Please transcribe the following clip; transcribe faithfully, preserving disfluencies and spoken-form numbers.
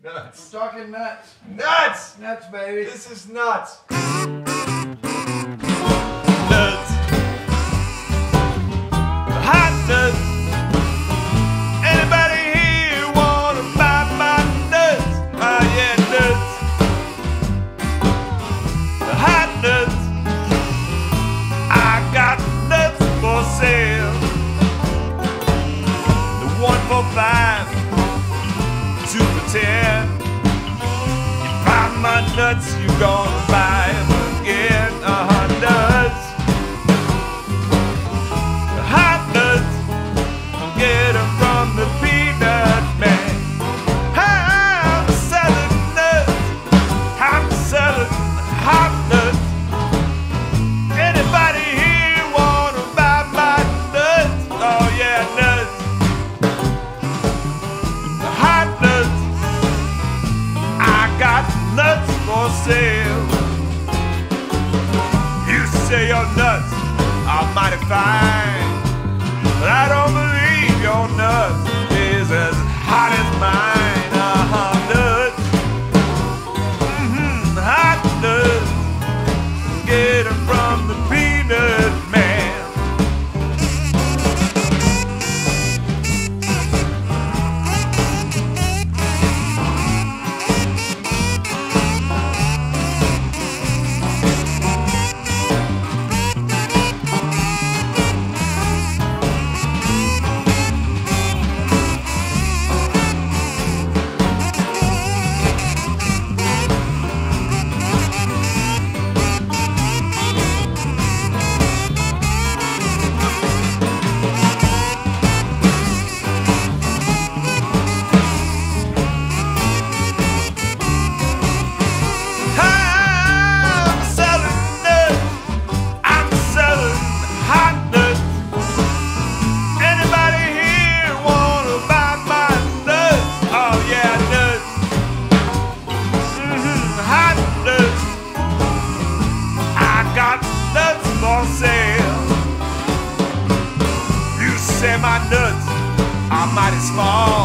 Nuts. We're talking nuts. Nuts! Nuts, baby. This is nuts. Nuts. Hot nuts. Anybody here wanna buy my nuts? Oh yeah, nuts. Hot nuts. I got nuts for sale. The one for five, two for ten. You buy my nuts, you gonna buy them again. Uh-huh, nuts. Hot nuts. Get them from the peanut man. I'm selling nuts. I'm selling hot nuts. Anybody here wanna buy my nuts? Oh yeah, nuts. Hot nuts. I got nuts for sale. You say your nuts are mighty fine, but I don't believe your nuts is as hot as mine. Uh-huh, nuts. Mm-hmm, hot nuts. Get them from the peanut man. I'm selling nuts. I'm selling hot nuts. Anybody here wanna buy my nuts? Oh yeah, nuts. Mm-hmm, hot nuts. I got nuts for sale. You say my nuts are mighty small,